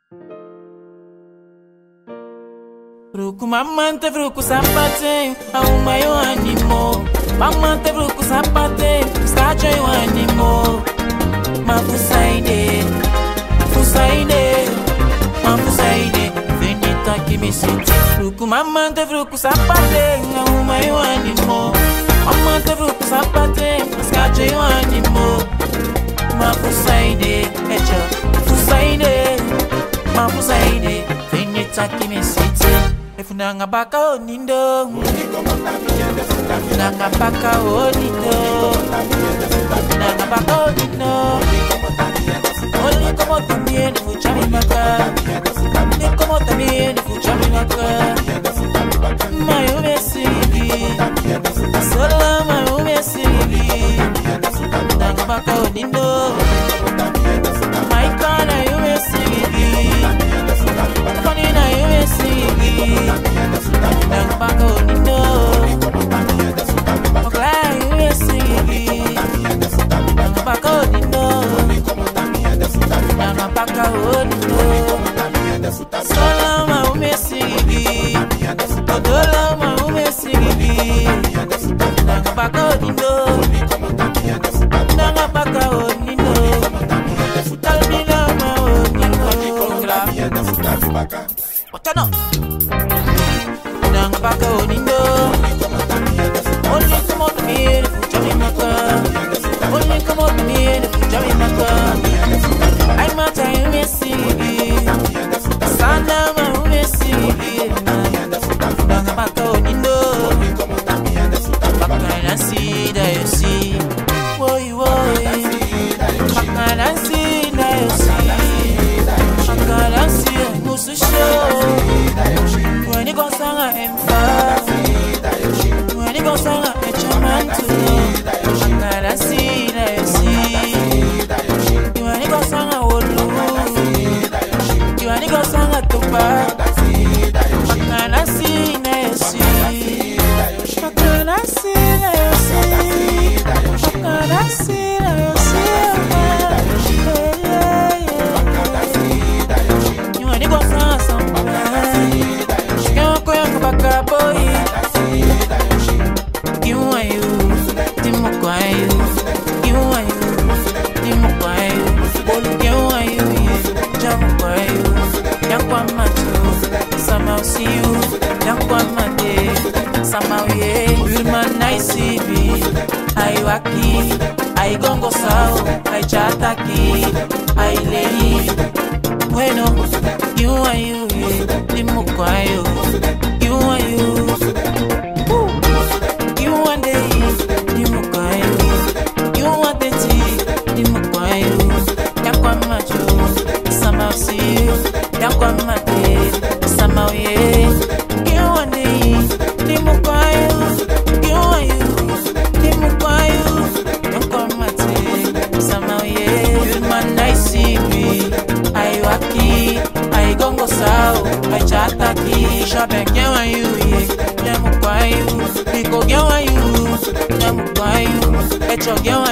Fruku mamante fruku sapate, auma yo animo. Mamante fruku sapate, stacho yo animo. Mafusaide, mafusaide, venita kimisiti. Fruku mamante fruku sapate, auma yo animo. Mamante fruku sapate, stacho yo animo. Mafusaide, echo, mafusaide, venita kimisiti. Funanga baka onindo, funanga baka onindo, funanga baka onindo. Oli como también fucha mi baka, ni como también fucha mi baka. Mayo me sigue, solo mayo me sigue. Funanga baka onindo, my cara yo me sigue. Funina yo me sigue. Nang baka onindo, okla yo me sigue. Nang baka onindo, nang baka onindo. Solo ma me sigue, odola ma me sigue. Nang baka onindo, nang baka onindo. Talmina ma onindo. Otano. Nang baka onindo, only come out me fucha mi maka, only come out me fucha mi maka. I'm a time me see, sana ma me see. Nang baka onindo, baka na see da you see, woy woy, baka na see da you see, baka na see musu show. When you go sang a empa, when you go sang a echamantu, I see that you see. When you go sang a olu, when you go sang a tuba, I see that you see. I see that you see. I see that you see. When you go sang a samba. Baka boy, you are you, Timokwayu, you are you, Timokwayu, you are you, Jamokwayu, Yakwamatu, somehow see you, Yakwamate, somehow ye, Wilman I see me, I waki, I gongo sao, I chataki, I lay, bueno, you are you, Timokwayu. You are you, you want the you want the tea, you Yakwamacho, somehow see you, Yakwamate, somehow ye, you want the you are you, Yakwamate, somehow ye, you man I see me, I waki, I gongo sao, I chataki, shabek. You,